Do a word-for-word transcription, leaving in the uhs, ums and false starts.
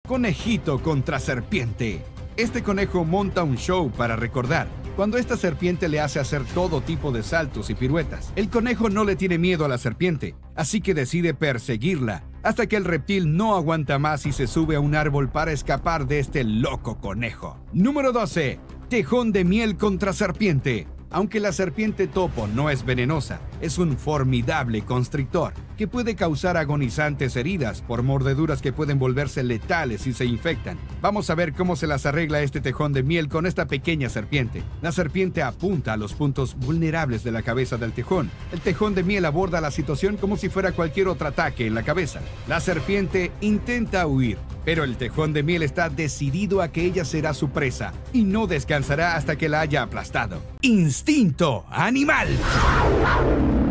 Conejito contra serpiente. Este conejo monta un show para recordar, cuando esta serpiente le hace hacer todo tipo de saltos y piruetas. El conejo no le tiene miedo a la serpiente, así que decide perseguirla, hasta que el reptil no aguanta más y se sube a un árbol para escapar de este loco conejo. Número doce. Tejón de miel contra serpiente. Aunque la serpiente topo no es venenosa, es un formidable constrictor que puede causar agonizantes heridas por mordeduras que pueden volverse letales si se infectan. Vamos a ver cómo se las arregla este tejón de miel con esta pequeña serpiente. La serpiente apunta a los puntos vulnerables de la cabeza del tejón. El tejón de miel aborda la situación como si fuera cualquier otro ataque en la cabeza. La serpiente intenta huir, pero el tejón de miel está decidido a que ella será su presa y no descansará hasta que la haya aplastado. ¡Instinto animal!